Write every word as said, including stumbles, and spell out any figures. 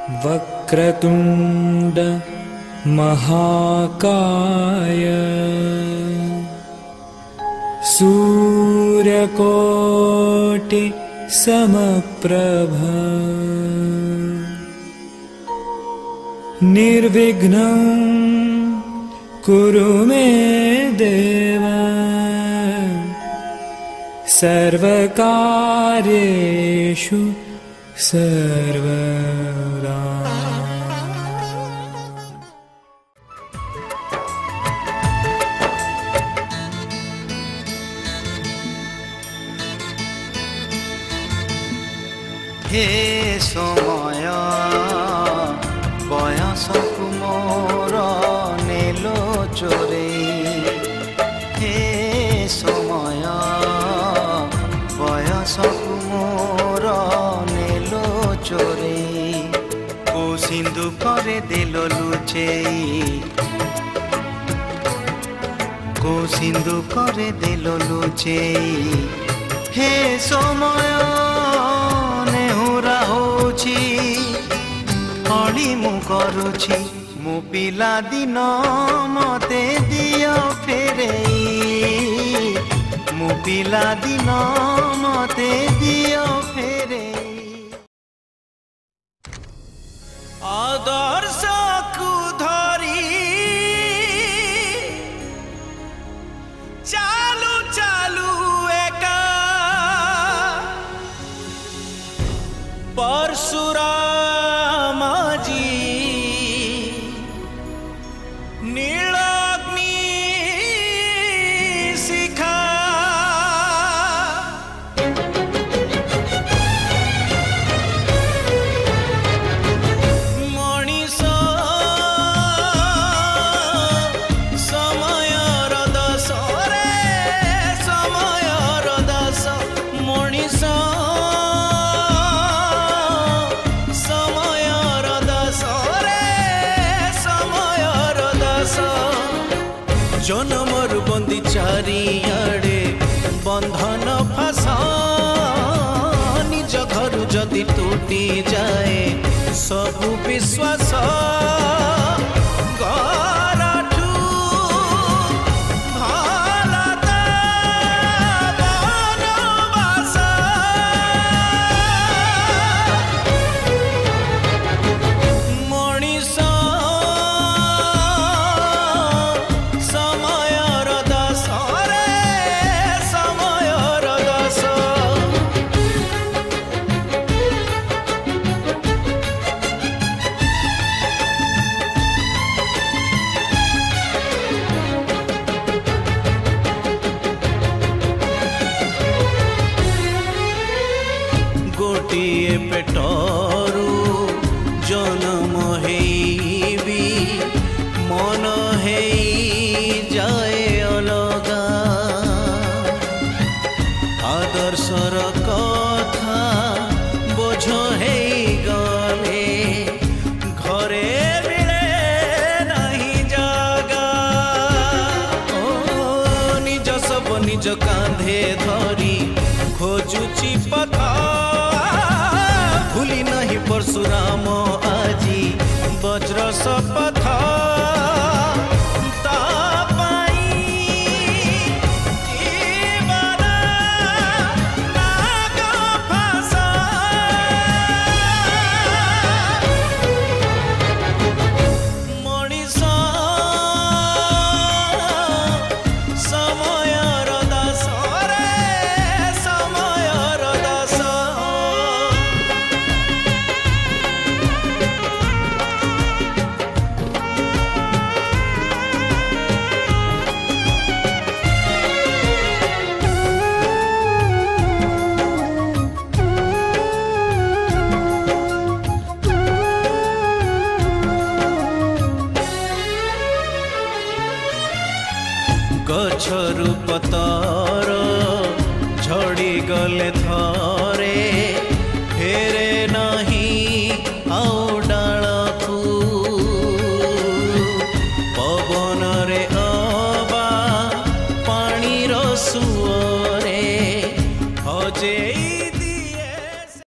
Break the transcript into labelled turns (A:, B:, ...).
A: वक्रतुंड महाकाय सूर्यकोटि समप्रभ निर्विघ्नं कुरु मे देव सर्वकार्येषु सर्वदा।
B: हे समय बयस मोर नेलो चोरे, हे समय बयस मोर नेलो चोरे, को सिंधु करे दिल लुचेई, को सिंधु करे दिल लुचेई, हे समय हली मु करुछि मु पिला दिन मते दियो फेरेई, मु पिला दिन मते दियो फेरेई। आदर्श को धरी चालू चालू एका परशुरा जनमर बंदी चारियाड़े बंधन फासा, निज घर जदि टूटी जाए सबु विश्वास, गोटिए पेटरू जन्म हेबी मन हे जाए अलगा, आदर्शर कथा बोझ हे गले घरे मिले नहीं जागा, ओ निज सब निज कांधे धरी खोजुची पथा, भूली नहीं परशुराम आजी वज्र शपथ, गछरु